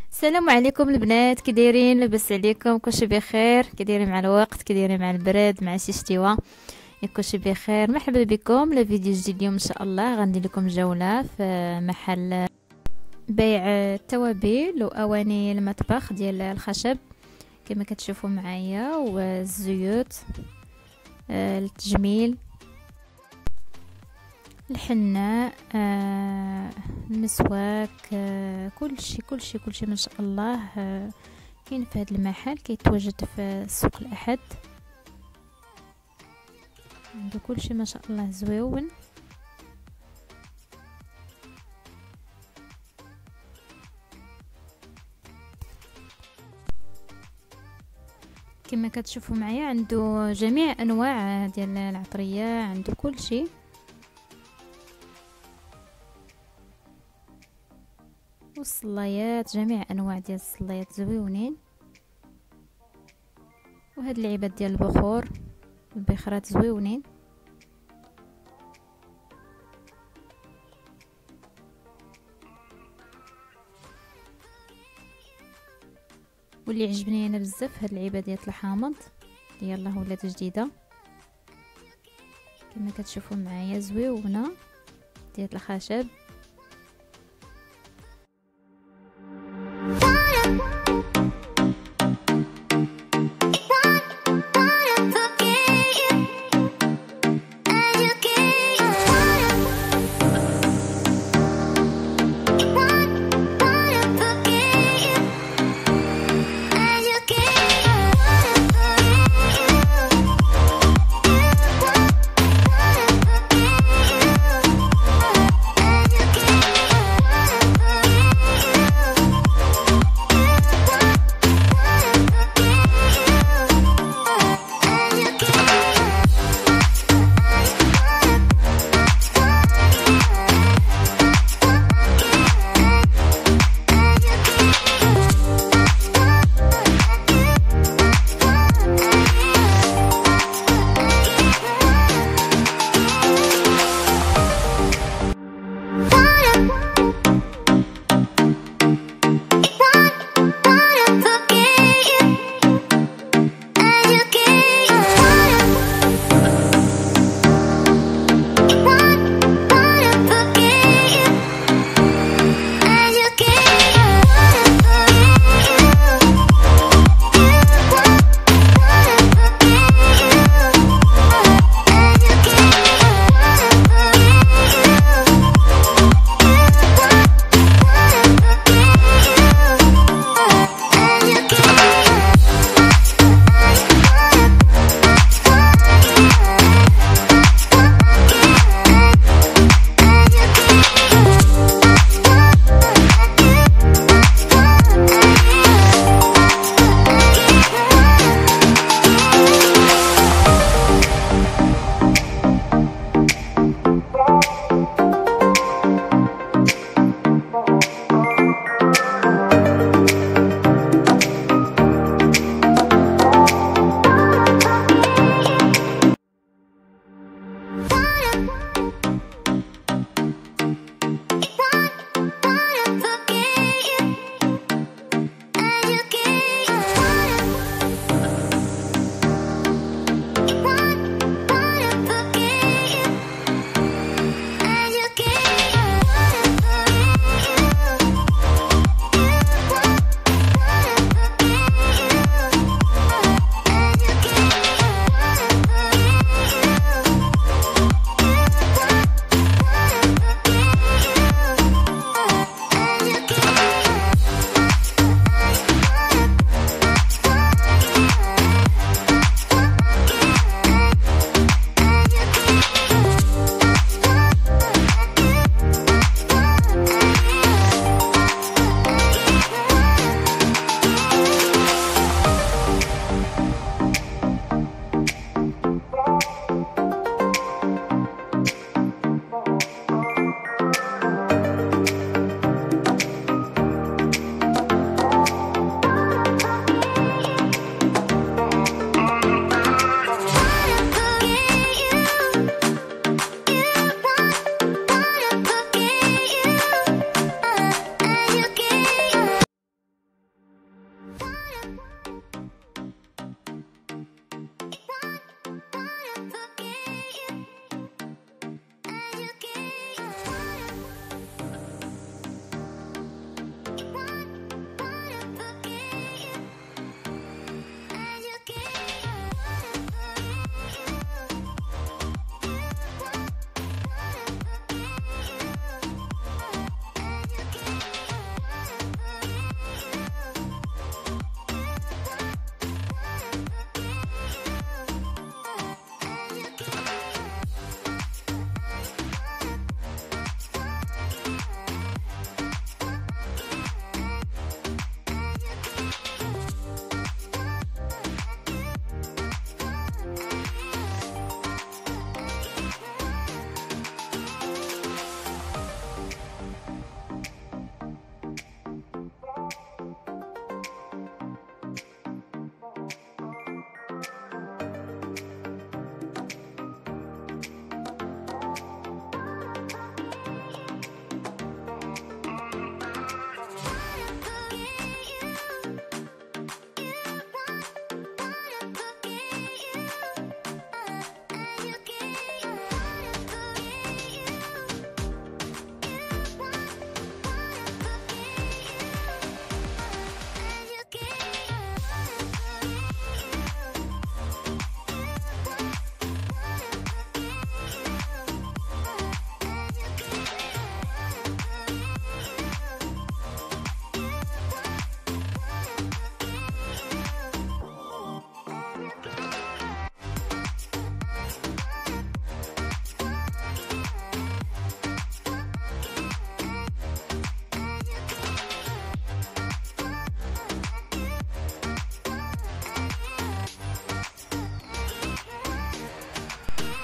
السلام عليكم البنات، كي دايرين؟ لاباس عليكم؟ كلشي بخير؟ كي دايرين مع الوقت؟ كي دايرين مع البرد مع شي شتيوه؟ كلشي بخير. مرحبا بكم لفيديو جديد. اليوم ان شاء الله غندير لكم جوله في محل بيع التوابل واواني المطبخ ديال الخشب كما كتشوفوا معايا، والزيوت، التجميل، الحناء، المسواك، كلشي ما شاء الله كاين في هذا المحل. كيتواجد في سوق الاحد، عنده كلشي ما شاء الله زويون. كما كتشوفوا معايا عنده جميع انواع ديال العطريه، عنده كلشي. والصلايات، جميع انواع ديال الصلايات زويونين. وهاد اللعيبات ديال البخور، البخرات زويونين. واللي عجبني انا بزاف هاد اللعيبه ديال الحامض، يلاه ولات جديده كما كتشوفوا معايا، زويونه ديال الخشب.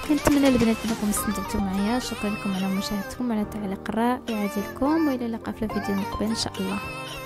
كنتمنى البنات انكم استمتعتوا معايا. شكرا لكم على مشاهدتكم، على التعليق الرائع ديالكم، والى اللقاء في الفيديو المقبل ان شاء الله.